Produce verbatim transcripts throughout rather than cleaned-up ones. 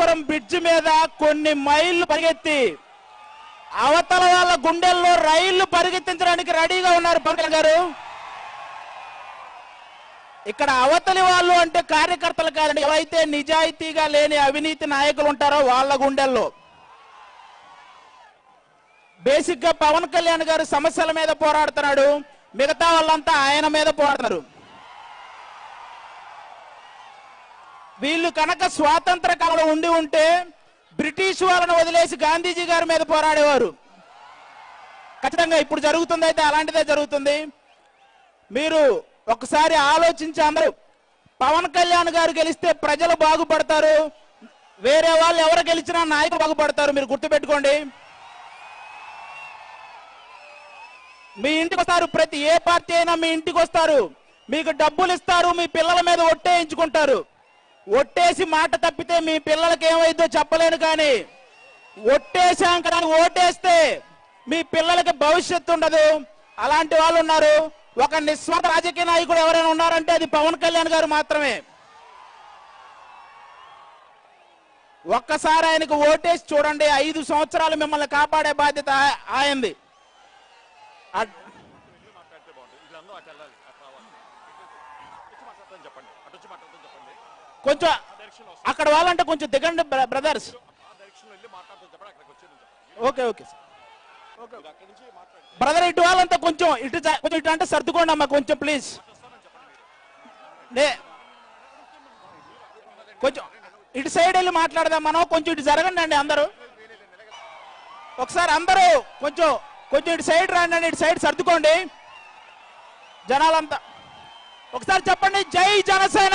Polavaram bridge మీద కొన్ని మైళ్ళు పరిగెత్తి అవతల వాళ్ళ గుండెల్లో రైళ్లు పరిగెత్తించడానికి రెడీగా ఉన్నారు పవన్ కళ్యాణ్ గారు. ఇక్కడ అవతలి వాళ్ళు అంటే కార్యకర్తలు కాదండి, ఎవరైతే నిజాయితీగా లేని అవినీతి నాయకులు ఉంటారో వాళ్ళ గుండెల్లో. బేసిక్ గా పవన్ కళ్యాణ్ గారు సమస్యల మీద పోరాడుతున్నాడు, మిగతా వాళ్ళంతా ఆయన మీద పోరాడుతున్నారు. వీళ్ళు కనుక స్వాతంత్ర కాలంలో ఉండి ఉంటే బ్రిటిష్ వాళ్ళను వదిలేసి గాంధీజీ గారి మీద పోరాడేవారు. ఖచ్చితంగా ఇప్పుడు జరుగుతుంది అయితే అలాంటిదే జరుగుతుంది. మీరు ఒకసారి ఆలోచించి అందరూ పవన్ కళ్యాణ్ గారు గెలిస్తే ప్రజలు బాగుపడతారు, వేరే వాళ్ళు ఎవరు గెలిచినా నాయకులు బాగుపడతారు. మీరు గుర్తుపెట్టుకోండి. మీ ఇంటికి వస్తారు, ప్రతి ఏ పార్టీ అయినా మీ ఇంటికి వస్తారు, మీకు డబ్బులు ఇస్తారు, మీ పిల్లల మీద ఒట్టేయించుకుంటారు. ఒట్టేసి మాట తప్పితే మీ పిల్లలకి ఏమైందో చెప్పలేను, కానీ ఒట్టేసాం కదా ఓటేస్తే మీ పిల్లలకి భవిష్యత్తు ఉండదు. అలాంటి వాళ్ళు ఉన్నారు. ఒక నిస్వార్థ రాజకీయ నాయకుడు ఎవరైనా ఉన్నారంటే అది పవన్ కళ్యాణ్ గారు మాత్రమే. ఒక్కసారి ఆయనకు ఓటేసి చూడండి, ఐదు సంవత్సరాలు మిమ్మల్ని కాపాడే బాధ్యత ఆయనది. కొంచెం అక్కడ వాళ్ళంటే కొంచెం దిగండి బ్రదర్స్. ఓకే ఓకే బ్రదర్, ఇటు వాళ్ళంతా కొంచెం ఇటు కొంచెం ఇటు అంటే సర్దుకోండి అమ్మా కొంచెం ప్లీజ్. కొంచెం ఇటు సైడ్ వెళ్ళి మాట్లాడదాం మనం, కొంచెం ఇటు జరగండి అండి అందరూ. ఒకసారి అందరూ కొంచెం కొంచెం ఇటు సైడ్ రండి, ఇటు సైడ్ సర్దుకోండి జనాలంతా. ఒకసారి చెప్పండి, జై జనసేన,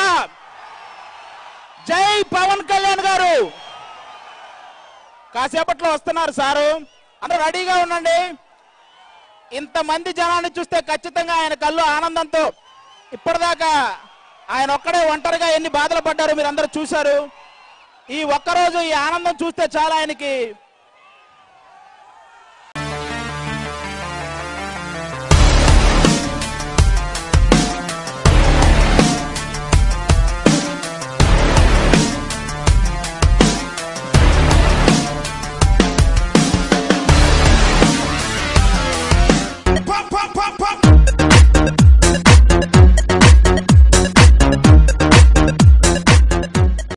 జై పవన్ కళ్యాణ్ గారు. కాసేపట్లో వస్తున్నారు సారు, అందరూ రెడీగా ఉండండి. ఇంతమంది జనాన్ని చూస్తే ఖచ్చితంగా ఆయన కళ్ళు ఆనందంతో, ఇప్పటిదాకా ఆయన ఒక్కడే ఒంటరిగా ఎన్ని బాధలు పడ్డారో మీరు అందరూ చూశారు. ఈ ఒక్కరోజు ఈ ఆనందం చూస్తే చాలా ఆయనకి